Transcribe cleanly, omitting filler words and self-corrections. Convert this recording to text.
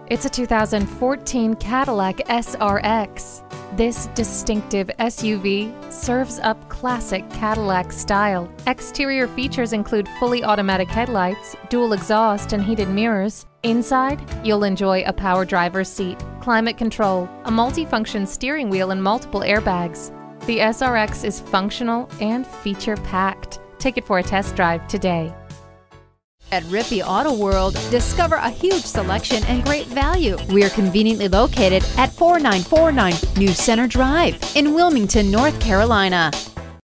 It's a 2014 Cadillac SRX. This distinctive SUV serves up classic Cadillac style. Exterior features include fully automatic headlights, dual exhaust, and heated mirrors. Inside, you'll enjoy a power driver's seat, climate control, a multifunction steering wheel, and multiple airbags. The SRX is functional and feature-packed. Take it for a test drive today. At Rippy Auto World, discover a huge selection and great value. We are conveniently located at 4949 New Center Drive in Wilmington, North Carolina.